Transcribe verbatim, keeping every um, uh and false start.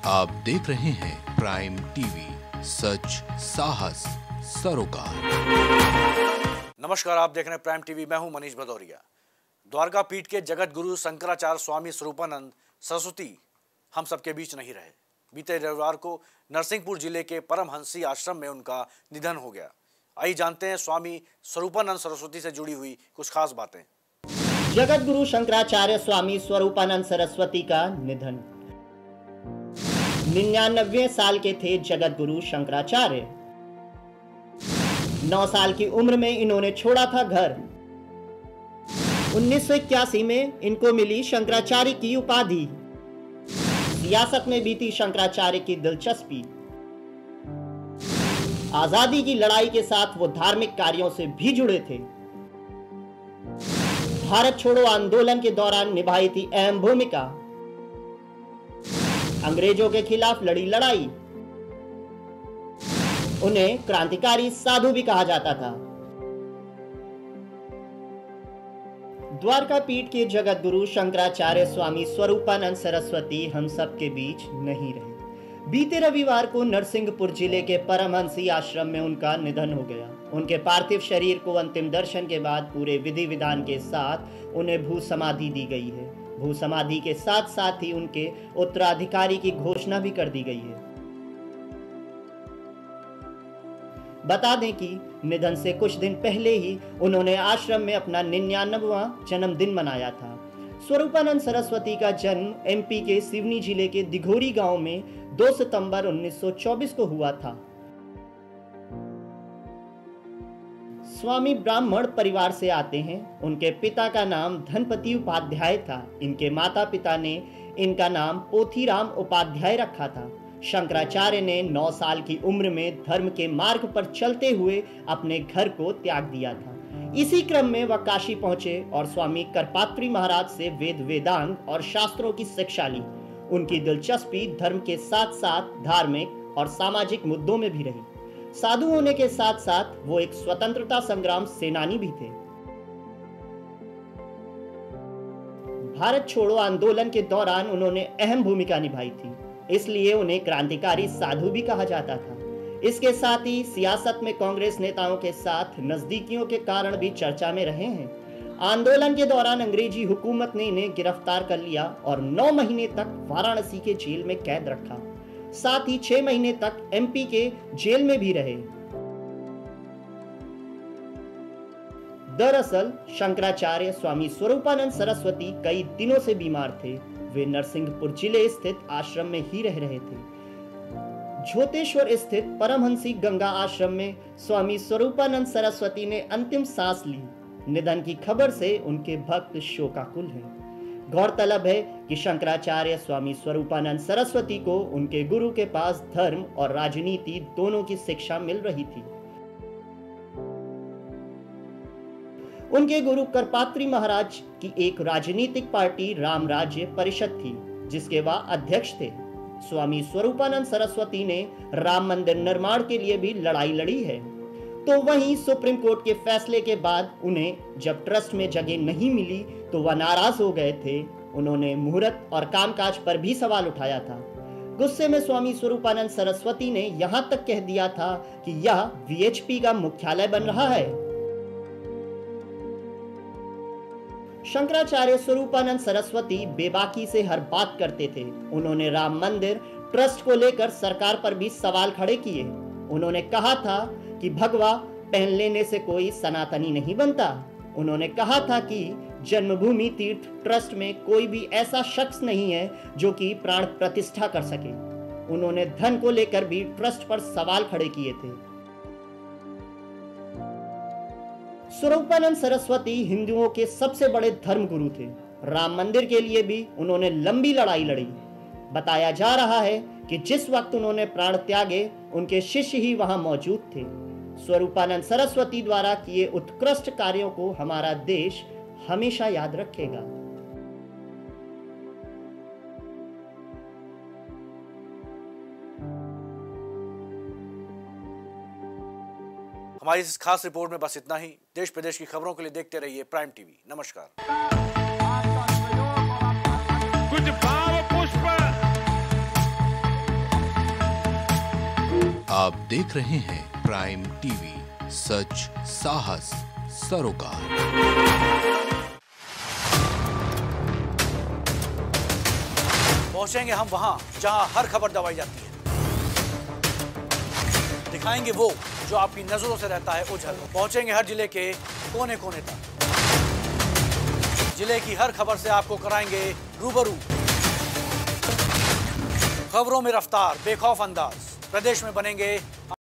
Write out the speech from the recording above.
आप देख रहे हैं प्राइम टीवी, सच साहस सरोकार। नमस्कार, आप देख रहे हैं प्राइम टीवी। मैं हूं मनीष भदौरिया। द्वारका पीठ के जगत गुरु शंकराचार्य स्वामी स्वरूपानंद सरस्वती हम सबके बीच नहीं रहे। बीते रविवार को नरसिंहपुर जिले के परमहंसी आश्रम में उनका निधन हो गया। आइए जानते हैं स्वामी स्वरूपानंद सरस्वती से जुड़ी हुई कुछ खास बातें। जगत गुरु शंकराचार्य स्वामी स्वरूपानंद सरस्वती का निधन। निन्यानवे साल के थे जगत गुरु शंकराचार्य। नौ साल की उम्र में इन्होंने छोड़ा था घर। उन्नीस सौ इक्यासी में इनको मिली शंकराचार्य की उपाधि। सियासत में भी थी शंकराचार्य की दिलचस्पी। आजादी की लड़ाई के साथ वो धार्मिक कार्यों से भी जुड़े थे। भारत छोड़ो आंदोलन के दौरान निभाई थी अहम भूमिका। अंग्रेजों के खिलाफ लड़ी लड़ाई। उन्हें क्रांतिकारी साधु भी कहा जाता था। द्वारका पीठ के जगत गुरु शंकराचार्य स्वामी स्वरूपानंद सरस्वती हम सब के बीच नहीं रहे। बीते रविवार को नरसिंहपुर जिले के परमहंसी आश्रम में उनका निधन हो गया। उनके पार्थिव शरीर को अंतिम दर्शन के बाद पूरे विधि विधान के साथ उन्हें भू समाधि दी गई है। भू समाधि के साथ साथ ही उनके उत्तराधिकारी की घोषणा भी कर दी गई है। बता दें कि निधन से कुछ दिन पहले ही उन्होंने आश्रम में अपना निन्यानवेवां जन्मदिन मनाया था। स्वरूपानंद सरस्वती का जन्म एमपी के सिवनी जिले के दिघोरी गांव में दो सितंबर उन्नीस सौ चौबीस को हुआ था। स्वामी ब्राह्मण परिवार से आते हैं। उनके पिता का नाम धनपति उपाध्याय था। इनके माता पिता ने इनका नाम पोथीराम उपाध्याय रखा था। शंकराचार्य ने नौ साल की उम्र में धर्म के मार्ग पर चलते हुए अपने घर को त्याग दिया था। इसी क्रम में वह काशी पहुंचे और स्वामी करपात्री महाराज से वेद वेदांग और शास्त्रों की शिक्षा ली। उनकी दिलचस्पी धर्म के साथ साथ धार्मिक और सामाजिक मुद्दों में भी रही। साधु होने के साथ साथ वो एक स्वतंत्रता संग्राम सेनानी भी थे। भारत छोड़ो आंदोलन के दौरान उन्होंने अहम भूमिका निभाई थी, इसलिए उन्हें क्रांतिकारी साधु भी कहा जाता था। इसके साथ ही सियासत में कांग्रेस नेताओं के साथ नजदीकियों के कारण भी चर्चा में रहे हैं। आंदोलन के दौरान अंग्रेजी हुकूमत ने इन्हें गिरफ्तार कर लिया और नौ महीने तक वाराणसी के जेल में कैद रखा। साथ ही छह महीने तक एमपी के जेल में भी रहे। दरअसल शंकराचार्य स्वामी स्वरूपानंद सरस्वती कई दिनों से बीमार थे। वे नरसिंहपुर जिले स्थित आश्रम में ही रह रहे थे। झोतेश्वर स्थित परमहंसी गंगा आश्रम में स्वामी स्वरूपानंद सरस्वती ने अंतिम सांस ली। निधन की खबर से उनके भक्त शोकाकुल हैं। गौरतलब है कि शंकराचार्य स्वामी स्वरूपानंद सरस्वती को उनके गुरु के पास धर्म और राजनीति दोनों की शिक्षा मिल रही थी। उनके गुरु करपात्री महाराज की एक राजनीतिक पार्टी राम राज्य परिषद थी, जिसके वह अध्यक्ष थे। स्वामी स्वरूपानंद सरस्वती ने राम मंदिर निर्माण के लिए भी लड़ाई लड़ी है। तो वहीं सुप्रीम कोर्ट के फैसले के बाद उन्हें जब ट्रस्ट में जगह नहीं मिली तो वह नाराज हो गए थे। उन्होंने मुहूर्त और कामकाज पर भी सवाल उठाया था। गुस्से में स्वामी स्वरूपानंद सरस्वती ने यहां तक कह दिया था कि यह वीएचपी का मुख्यालय बन रहा है। शंकराचार्य स्वरूपानंद सरस्वती बेबाकी से हर बात करते थे। उन्होंने राम मंदिर ट्रस्ट को लेकर सरकार पर भी सवाल खड़े किए। उन्होंने कहा था कि भगवा पहन लेने से कोई सनातनी नहीं बनता। उन्होंने कहा था कि जन्मभूमि तीर्थ ट्रस्ट में कोई भी ऐसा शख्स नहीं है जो कि प्राण प्रतिष्ठा कर सके। उन्होंने धन को लेकर भी ट्रस्ट पर सवाल खड़े किए थे। स्वरूपानंद सरस्वती हिंदुओं के सबसे बड़े धर्मगुरु थे। राम मंदिर के लिए भी उन्होंने लंबी लड़ाई लड़ी। बताया जा रहा है कि जिस वक्त उन्होंने प्राण त्यागे, उनके शिष्य ही वहां मौजूद थे। स्वरूपानंद सरस्वती द्वारा किए उत्कृष्ट कार्यों को हमारा देश हमेशा याद रखेगा। हमारी इस खास रिपोर्ट में बस इतना ही। देश प्रदेश की खबरों के लिए देखते रहिए प्राइम टीवी। नमस्कार। कुछ भाव पुष्प आप देख रहे हैं प्राइम टीवी, सच साहस सरोकार। पहुंचेंगे हम वहां जहां हर खबर दबाई जाती है। दिखाएंगे वो जो आपकी नजरों से रहता है ओझल। पहुंचेंगे हर जिले के कोने कोने तक। जिले की हर खबर से आपको कराएंगे रूबरू। खबरों में रफ्तार, बेखौफ अंदाज। प्रदेश में बनेंगे